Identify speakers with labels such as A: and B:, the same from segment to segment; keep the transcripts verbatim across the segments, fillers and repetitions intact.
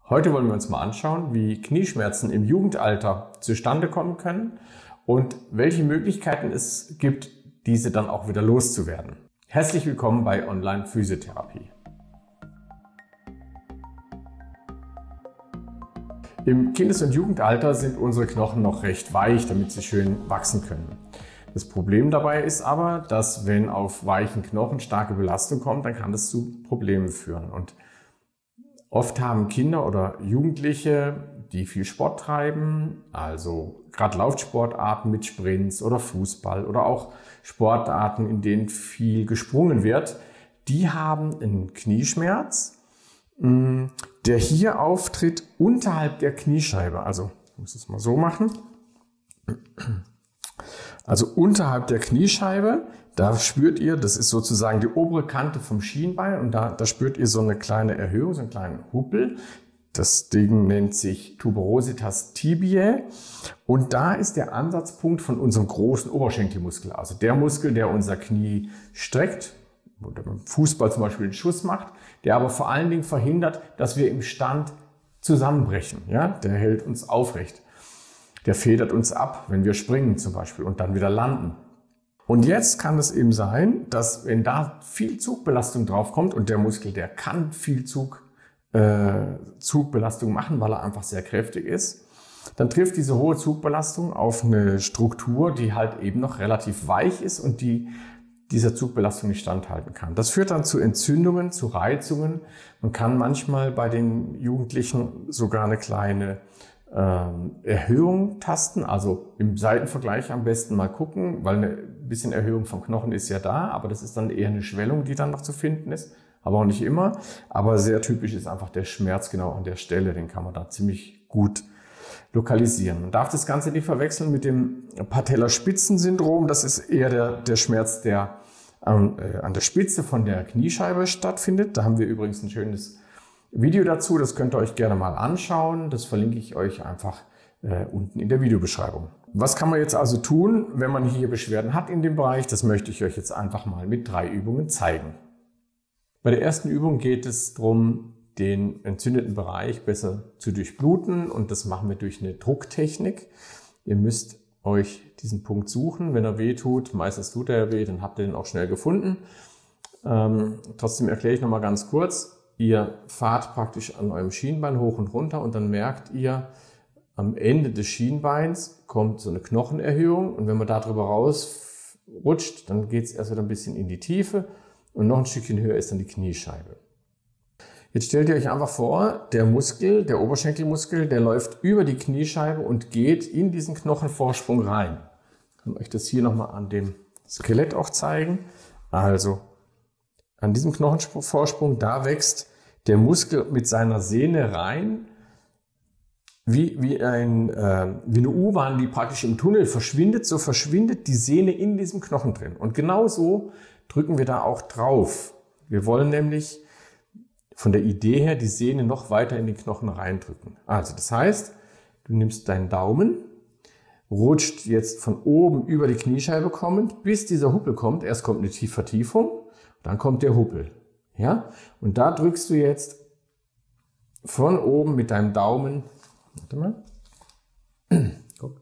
A: Heute wollen wir uns mal anschauen, wie Knieschmerzen im Jugendalter zustande kommen können und welche Möglichkeiten es gibt, diese dann auch wieder loszuwerden. Herzlich willkommen bei Online Physiotherapie. Im Kindes- und Jugendalter sind unsere Knochen noch recht weich, damit sie schön wachsen können. Das Problem dabei ist aber, dass wenn auf weichen Knochen starke Belastung kommt, dann kann das zu Problemen führen. Und oft haben Kinder oder Jugendliche, die viel Sport treiben, also gerade Laufsportarten mit Sprints oder Fußball oder auch Sportarten, in denen viel gesprungen wird, die haben einen Knieschmerz, der hier auftritt unterhalb der Kniescheibe. Also ich muss es mal so machen. Also unterhalb der Kniescheibe, da spürt ihr, das ist sozusagen die obere Kante vom Schienbein und da, da spürt ihr so eine kleine Erhöhung, so einen kleinen Huppel. Das Ding nennt sich Tuberositas tibiae und da ist der Ansatzpunkt von unserem großen Oberschenkelmuskel, also der Muskel, der unser Knie streckt, oder beim Fußball zum Beispiel den Schuss macht, der aber vor allen Dingen verhindert, dass wir im Stand zusammenbrechen. Ja? Der hält uns aufrecht. Der federt uns ab, wenn wir springen zum Beispiel und dann wieder landen. Und jetzt kann es eben sein, dass wenn da viel Zugbelastung drauf kommt und der Muskel, der kann viel Zug, äh, Zugbelastung machen, weil er einfach sehr kräftig ist, dann trifft diese hohe Zugbelastung auf eine Struktur, die halt eben noch relativ weich ist und die dieser Zugbelastung nicht standhalten kann. Das führt dann zu Entzündungen, zu Reizungen. Man kann manchmal bei den Jugendlichen sogar eine kleine ähm, Erhöhung tasten, also im Seitenvergleich am besten mal gucken, weil eine bisschen Erhöhung vom Knochen ist ja da, aber das ist dann eher eine Schwellung, die dann noch zu finden ist, aber auch nicht immer. Aber sehr typisch ist einfach der Schmerz genau an der Stelle, den kann man da ziemlich gut lokalisieren. Man darf das Ganze nicht verwechseln mit dem Patellaspitzensyndrom. Das ist eher der, der Schmerz, der ähm, äh, an der Spitze von der Kniescheibe stattfindet. Da haben wir übrigens ein schönes Video dazu. Das könnt ihr euch gerne mal anschauen. Das verlinke ich euch einfach äh, unten in der Videobeschreibung. Was kann man jetzt also tun, wenn man hier Beschwerden hat in dem Bereich? Das möchte ich euch jetzt einfach mal mit drei Übungen zeigen. Bei der ersten Übung geht es darum, den entzündeten Bereich besser zu durchbluten und das machen wir durch eine Drucktechnik. Ihr müsst euch diesen Punkt suchen, wenn er weh tut. Meistens tut er ja weh, dann habt ihr den auch schnell gefunden. Ähm, trotzdem erkläre ich nochmal ganz kurz. Ihr fahrt praktisch an eurem Schienbein hoch und runter und dann merkt ihr, am Ende des Schienbeins kommt so eine Knochenerhöhung und wenn man da drüber rausrutscht, dann geht es erst wieder ein bisschen in die Tiefe und noch ein Stückchen höher ist dann die Kniescheibe. Jetzt stellt ihr euch einfach vor, der Muskel, der Oberschenkelmuskel, der läuft über die Kniescheibe und geht in diesen Knochenvorsprung rein. Ich kann euch das hier nochmal an dem Skelett auch zeigen. Also an diesem Knochenvorsprung, da wächst der Muskel mit seiner Sehne rein, wie, wie, ein, äh, wie eine U-Bahn, die praktisch im Tunnel verschwindet, so verschwindet die Sehne in diesem Knochen drin. Und genau so drücken wir da auch drauf. Wir wollen nämlich von der Idee her die Sehne noch weiter in den Knochen reindrücken. Also das heißt, du nimmst deinen Daumen, rutscht jetzt von oben über die Kniescheibe kommend, bis dieser Huppel kommt. Erst kommt eine Vertiefung, dann kommt der Huppel. Ja? Und da drückst du jetzt von oben mit deinem Daumen, warte mal, guck,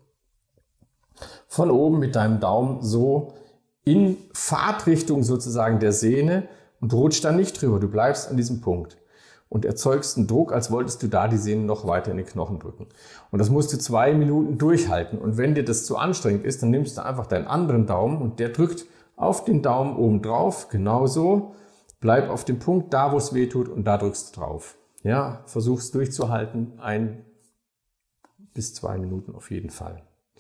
A: von oben mit deinem Daumen so in Fahrtrichtung sozusagen der Sehne und du rutschst dann nicht drüber, du bleibst an diesem Punkt und erzeugst einen Druck, als wolltest du da die Sehne noch weiter in den Knochen drücken. Und das musst du zwei Minuten durchhalten. Und wenn dir das zu anstrengend ist, dann nimmst du einfach deinen anderen Daumen und der drückt auf den Daumen oben drauf, genauso. Bleib auf dem Punkt, da wo es weh tut und da drückst du drauf. Ja, versuch's durchzuhalten, ein bis zwei Minuten auf jeden Fall.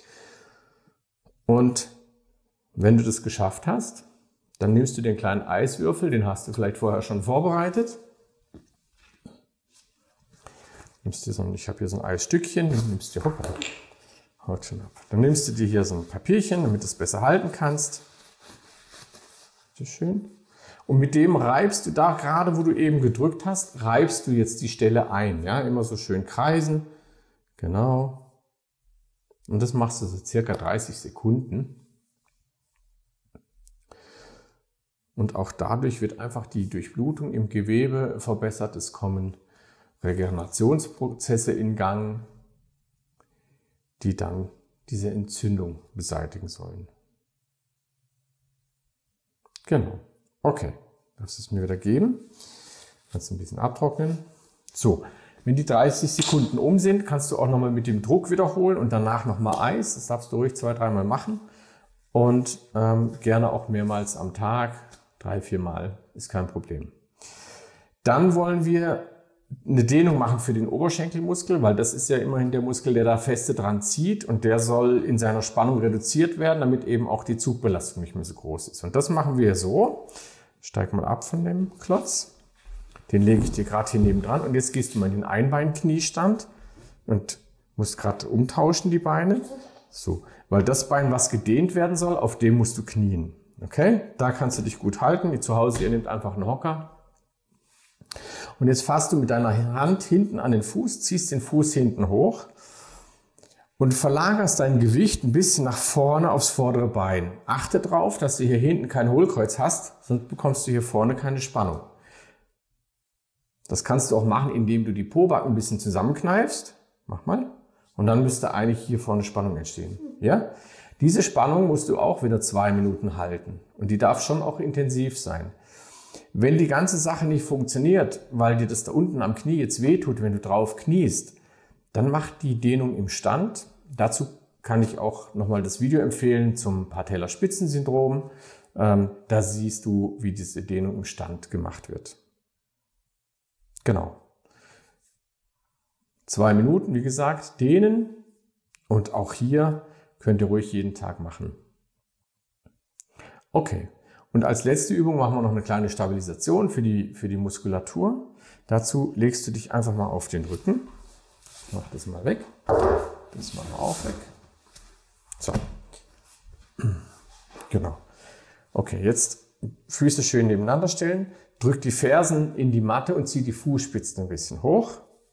A: Und wenn du das geschafft hast, dann nimmst du den kleinen Eiswürfel, den hast du vielleicht vorher schon vorbereitet. Nimmst dir so ein, ich habe hier so ein Eisstückchen, nimmst dir, hoppala, haut schon ab. Dann nimmst du dir hier so ein Papierchen, damit du es besser halten kannst. So schön. Und mit dem reibst du da, gerade wo du eben gedrückt hast, reibst du jetzt die Stelle ein. Ja, immer so schön kreisen. Genau. Und das machst du so circa dreißig Sekunden. Und auch dadurch wird einfach die Durchblutung im Gewebe verbessert. Es kommen Regenerationsprozesse in Gang, die dann diese Entzündung beseitigen sollen. Genau. Okay. Darfst es mir wieder geben. Kannst ein bisschen abtrocknen. So. Wenn die dreißig Sekunden um sind, kannst du auch nochmal mit dem Druck wiederholen und danach nochmal Eis. Das darfst du ruhig zwei, dreimal machen. Und ähm, gerne auch mehrmals am Tag, drei, vier Mal, ist kein Problem. Dann wollen wir eine Dehnung machen für den Oberschenkelmuskel, weil das ist ja immerhin der Muskel, der da feste dran zieht und der soll in seiner Spannung reduziert werden, damit eben auch die Zugbelastung nicht mehr so groß ist. Und das machen wir so. Steig mal ab von dem Klotz. Den lege ich dir gerade hier neben dran und jetzt gehst du mal in den Einbein-Kniestand und musst gerade umtauschen die Beine. So, weil das Bein, was gedehnt werden soll, auf dem musst du knien. Okay? Da kannst du dich gut halten. Zu Hause, ihr nehmt einfach einen Hocker. Und jetzt fasst du mit deiner Hand hinten an den Fuß, ziehst den Fuß hinten hoch und verlagerst dein Gewicht ein bisschen nach vorne aufs vordere Bein. Achte darauf, dass du hier hinten kein Hohlkreuz hast, sonst bekommst du hier vorne keine Spannung. Das kannst du auch machen, indem du die Pobacken ein bisschen zusammenkneifst. Mach mal. Und dann müsste eigentlich hier vorne Spannung entstehen. Ja? Diese Spannung musst du auch wieder zwei Minuten halten. Und die darf schon auch intensiv sein. Wenn die ganze Sache nicht funktioniert, weil dir das da unten am Knie jetzt wehtut, wenn du drauf kniest, dann mach die Dehnung im Stand. Dazu kann ich auch nochmal das Video empfehlen zum Patellaspitzensyndrom. Ähm, da siehst du, wie diese Dehnung im Stand gemacht wird. Genau. Zwei Minuten, wie gesagt, dehnen. Und auch hier könnt ihr ruhig jeden Tag machen. Okay. Und als letzte Übung machen wir noch eine kleine Stabilisation für die, für die Muskulatur. Dazu legst du dich einfach mal auf den Rücken. Ich mach das mal weg. Das machen wir auch weg. So. Genau. Okay, jetzt Füße schön nebeneinander stellen. Drück die Fersen in die Matte und zieh die Fußspitzen ein bisschen hoch.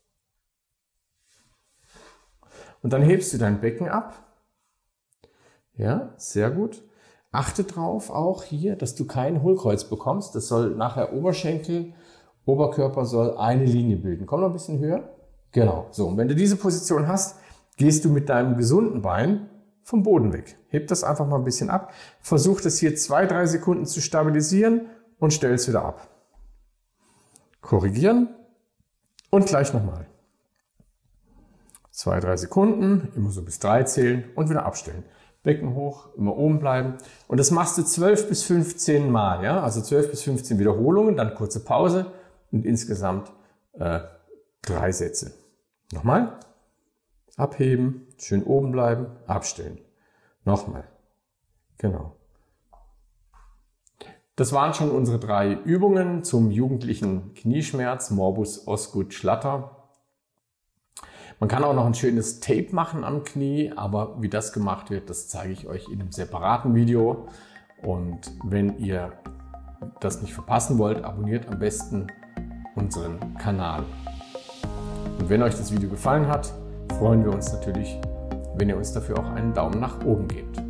A: Und dann hebst du dein Becken ab. Ja, sehr gut. Achte drauf auch hier, dass du kein Hohlkreuz bekommst. Das soll nachher Oberschenkel, Oberkörper soll eine Linie bilden. Komm noch ein bisschen höher. Genau. So, und wenn du diese Position hast, gehst du mit deinem gesunden Bein vom Boden weg. Heb das einfach mal ein bisschen ab. Versuch das hier zwei, drei Sekunden zu stabilisieren und stell es wieder ab. Korrigieren und gleich nochmal. Zwei, drei Sekunden, immer so bis drei zählen und wieder abstellen. Becken hoch, immer oben bleiben. Und das machst du zwölf bis fünfzehn Mal, ja? Also zwölf bis fünfzehn Wiederholungen, dann kurze Pause und insgesamt äh, drei Sätze. Nochmal. Abheben, schön oben bleiben, abstellen. Nochmal. Genau. Das waren schon unsere drei Übungen zum jugendlichen Knieschmerz, Morbus Osgood Schlatter. Man kann auch noch ein schönes Tape machen am Knie, aber wie das gemacht wird, das zeige ich euch in einem separaten Video. Und wenn ihr das nicht verpassen wollt, abonniert am besten unseren Kanal. Und wenn euch das Video gefallen hat, freuen wir uns natürlich, wenn ihr uns dafür auch einen Daumen nach oben gebt.